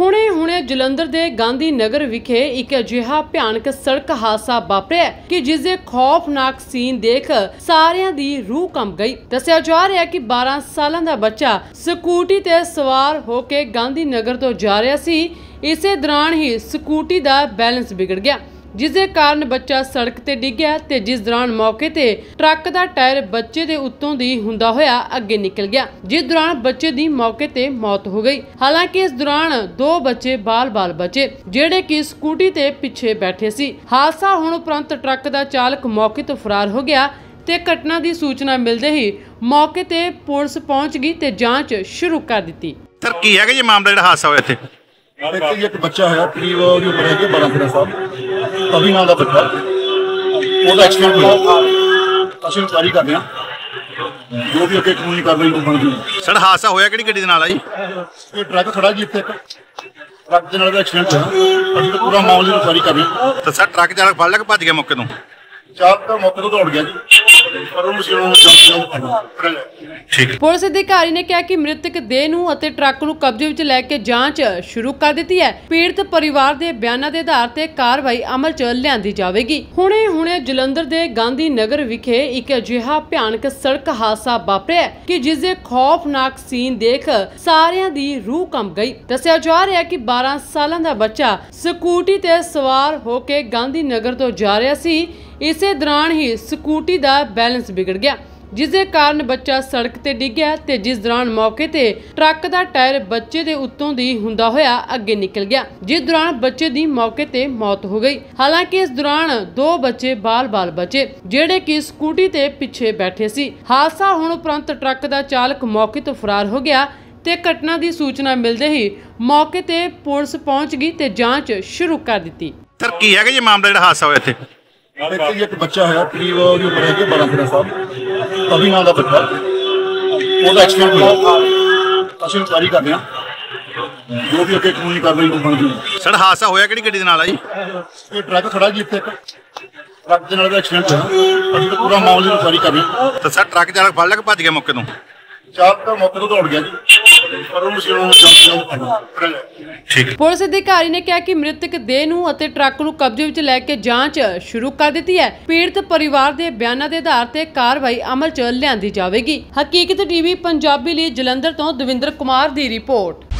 ਹੁਣੇ ਜਲੰਧਰ ਦੇ ਗਾਂਧੀ ਨਗਰ ਵਿਖੇ ਇੱਕ ਅਜਿਹਾ ਭਿਆਨਕ ਸੜਕ ਹਾਦਸਾ ਵਾਪਰਿਆ ਕਿ ਜਿਸ ਦੇ ਖੌਫਨਾਕ ਸੀਨ ਦੇਖ ਸਾਰਿਆਂ ਦੀ ਰੂਹ ਕੰਬ ਗਈ। ਦੱਸਿਆ ਜਾ ਰਿਹਾ ਹੈ ਕਿ 12 ਸਾਲਾਂ ਦਾ ਬੱਚਾ ਸਕੂਟੀ ਤੇ ਸਵਾਰ ਹੋ ਕੇ ਗਾਂਧੀ ਨਗਰ ਤੋਂ ਜਾ ਰਿਹਾ ਸੀ। ਇਸੇ ਦੌਰਾਨ ਹੀ ਸਕੂਟੀ ਦਾ ਬੈਲੈਂਸ ਵਿਗੜ ਗਿਆ, जिस दे कारण बच्चा सड़क ते डिग गया ते जिस दौरान मौके ते ट्रक दा टायर बच्चे दे उत्तों दी हुंदा होया अगे निकल गया, जिस दौरान बच्चे दी मौके ते मौत हो गई। हालांकि इस दौरान 2 बच्चे बाल बचे जेड़े कि स्कूटी ते पिछे बैठे सी। हादसा होने उपरंत ट्रक दा चालक मौके तो फरार हो गया ते घटना दी सूचना मिलदे ही मौके ते पुलिस पहुंच गई ते जांच शुरू कर दित्ती। सर की है कि ये मामला जिहड़ा हादसा होया इत्थे एक बच्चा है करीब जो उम्र है 12-13 साल अभी नाम का बच्चा ਉਹਦਾ ਐਕਸੀਡੈਂਟ ਹੋਇਆ। ਅਸੀਂ ਇਨਕੁਆਇਰੀ ਕਰਦੇ ਹਾਂ ਜੋ ਵੀ ਅੱਗੇ ਕਾਨੂੰਨੀ ਕਾਰਵਾਈ ਬਣਦੀ ਹੈ। ਸਰ ਹਾਦਸਾ ਹੋਇਆ ਕਿਹੜੀ ਗੱਡੀ ਦੇ ਨਾਲ ਆ ਜੀ? ਇਹ ਟਰੱਕ ਖੜਾ ਜੀ ਇੱਥੇ ਟਰੱਕ ਦੇ ਨਾਲ ਦਾ ਐਕਸੀਡੈਂਟ ਹੋਇਆ। ਅਸੀਂ ਪੂਰਾ ਮਾਮਲੇ ਦੀ ਇਨਕੁਆਇਰੀ ਕਰ ਰਹੇ ਹਾਂ। ਤਾਂ ਸਰ ਟਰੱਕ ਚਾਲਕ ਫੜ ਲਿਆ ਕਿ ਭੱਜ ਗਿਆ ਮੌਕੇ ਤੋਂ? ਚਾਲਕ ਤਾਂ ਮੌਕੇ ਤੋਂ ਦੌੜ ਗਿਆ ਜੀ, ਪਰ ਉਹਨੂੰ ਠੀਕ। ਪੁਲਿਸ ਅਧਿਕਾਰੀ ਨੇ ਕਿਹਾ ਕਿ ਮ੍ਰਿਤਕ ਦੇਹ ਨੂੰ ਅਤੇ ਟਰੱਕ ਨੂੰ ਕਬਜ਼ੇ ਵਿੱਚ ਲੈ ਕੇ ਜਾਂਚ ਸ਼ੁਰੂ ਕਰ ਦਿੱਤੀ ਹੈ। ਪੀੜਤ ਪਰਿਵਾਰ ਦੇ ਬਿਆਨਾਂ ਦੇ ਆਧਾਰ ਤੇ ਕਾਰਵਾਈ ਅਮਲ 'ਚ ਲਿਆਂਦੀ ਜਾਵੇਗੀ। ਹੁਣੇ ਜਲੰਧਰ ਦੇ ਗਾਂਧੀ ਨਗਰ ਵਿਖੇ ਇੱਕ ਅਜਿਹਾ ਭਿਆਨਕ ਸੜਕ ਹਾਦਸਾ ਵਾਪਰਿਆ ਕਿ ਜਿਸ ਦੇ ਖੌਫਨਾਕ ਸੀਨ ਦੇਖ ਸਾਰਿਆਂ ਦੀ ਰੂਹ ਕੰਬ ਗਈ। ਦੱਸਿਆ ਜਾ ਰਿਹਾ ਹੈ ਕਿ 12 ਸਾਲਾਂ ਦਾ ਬੱਚਾ ਸਕੂਟੀ ਤੇ ਸਵਾਰ ਹੋ ਕੇ ਗਾਂਧੀ ਨਗਰ ਤੋਂ ਜਾ ਰਿਹਾ ਸੀ। ਇਸੇ ਦੌਰਾਨ ਹੀ ਸਕੂਟੀ ਦਾ ਬੈਲੈਂਸ ਵਿਗੜ ਗਿਆ, जिस दे कारण बच्चा सड़क ते डिग गया ते जिस दौरान मौके ते ट्रक दा टायर बच्चे दे उत्तों दी हुंदा होया अगे निकल गया, जिस दौरान बच्चे दी मौके ते मौत हो गई। हालांकि इस दौरान 2 बच्चे बाल बचे जेड़े कि स्कूटी ते पिछे बैठे सी। हादसा होने उपरंत ट्रक दा चालक मौके तो फरार हो गया ते घटना दी सूचना मिलदे ही मौके ते पुलिस पहुंच गई ते जांच शुरू कर दित्ती। सर की है कि ये मामला जिहड़ा हादसा होया इत्थे एक बच्चा है करीब जो उम्र है 12-13 साल अभी नाम का बच्चा ਉਹਦਾ ਐਕਸੀਡੈਂਟ ਹੋਇਆ। ਅਸੀਂ ਇਨਕੁਆਇਰੀ ਕਰਦੇ ਹਾਂ ਜੋ ਵੀ ਅੱਗੇ ਕਾਨੂੰਨੀ ਕਾਰਵਾਈ ਬਣਦੀ ਹੈ। ਸਰ ਹਾਦਸਾ ਹੋਇਆ ਕਿਹੜੀ ਗੱਡੀ ਦੇ ਨਾਲ ਆ ਜੀ? ਇਹ ਟਰੱਕ ਖੜਾ ਜੀ ਇੱਥੇ ਟਰੱਕ ਦੇ ਨਾਲ ਦਾ ਐਕਸੀਡੈਂਟ ਹੋਇਆ। ਅਸੀਂ ਪੂਰਾ ਮਾਮਲੇ ਦੀ ਇਨਕੁਆਇਰੀ ਕਰ ਰਹੇ ਹਾਂ। ਤਾਂ ਸਰ ਟਰੱਕ ਚਾਲਕ ਫੜ ਲਿਆ ਕਿ ਭੱਜ ਗਿਆ ਮੌਕੇ ਤੋਂ? ਚਾਲਕ ਤਾਂ ਮੌਕੇ ਤੋਂ ਦੌੜ ਗਿਆ ਜੀ, ਪਰ ਉਹਨੂੰ ਠੀਕ। ਪੁਲਿਸ ਅਧਿਕਾਰੀ ਨੇ ਕਿਹਾ ਕਿ ਮ੍ਰਿਤਕ ਦੇਹ ਨੂੰ ਅਤੇ ਟਰੱਕ ਨੂੰ ਕਬਜ਼ੇ ਵਿੱਚ ਲੈ ਕੇ ਜਾਂਚ ਸ਼ੁਰੂ ਕਰ ਦਿੱਤੀ ਹੈ। ਪੀੜਤ ਪਰਿਵਾਰ ਦੇ ਬਿਆਨਾਂ ਦੇ ਆਧਾਰ ਤੇ ਕਾਰਵਾਈ ਅਮਲ 'ਚ ਲਿਆਂਦੀ ਜਾਵੇਗੀ। ਹਕੀਕਤ ਟੀਵੀ ਪੰਜਾਬੀ ਲਈ ਜਲੰਧਰ ਤੋਂ ਦਵਿੰਦਰ ਕੁਮਾਰ ਦੀ ਰਿਪੋਰਟ।